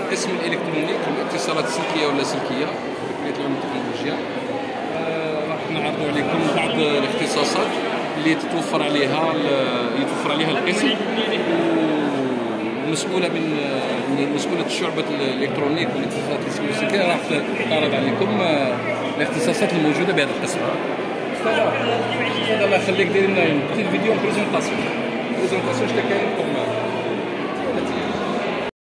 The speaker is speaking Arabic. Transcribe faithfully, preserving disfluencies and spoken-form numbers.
قسم الالكترونيك والاتصالات السلكيه ولا سلكيه كليه العلوم والتكنولوجيا. راح نعرضوا عليكم بعض الاختصاصات اللي تتوفر عليها يتوفر عليها القسم، ومسؤوله من من مسؤوله الشعبه الالكترونيك والاتصالات السلكيه راح تعرض عليكم الاختصاصات الموجوده بهذا القسم. استاذ الله يخليك، دير لنا بتيت فيديو بريزونطاسيون بريزونطاسيون شتا كاين